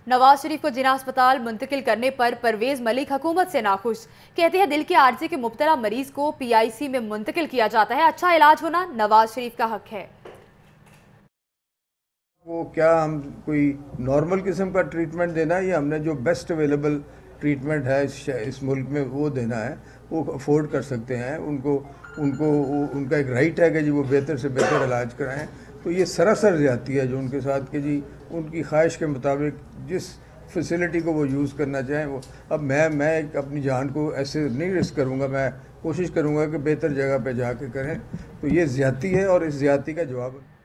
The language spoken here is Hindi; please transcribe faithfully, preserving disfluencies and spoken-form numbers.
नवाज शरीफ को जिन्ना अस्पताल मुंतकिल करने पर परवेज मलिक हुकूमत से नाखुश। कहते हैं दिल के आर्जे के मुब्तला मरीज को पी आई सी में मुंतकिल किया जाता है। अच्छा इलाज होना नवाज शरीफ का हक है। वो क्या हम कोई नॉर्मल किस्म का ट्रीटमेंट देना है या हमने जो बेस्ट अवेलेबल ट्रीटमेंट है इस, इस मुल्क में वो देना है, वो अफोर्ड कर सकते हैं। उनको उनको उनका एक राइट है कि जी वो बेहतर से बेहतर इलाज कराएं। तो ये सरासर ज़्यादती है जो उनके साथ कि जी उनकी ख्वाहिश के मुताबिक जिस फैसिलिटी को वो यूज़ करना चाहें वो। अब मैं मैं अपनी जान को ऐसे नहीं रिस्क करूँगा, मैं कोशिश करूँगा कि बेहतर जगह पे जाके करें। तो ये ज़्यादती है और इस ज़्यादती का जवाब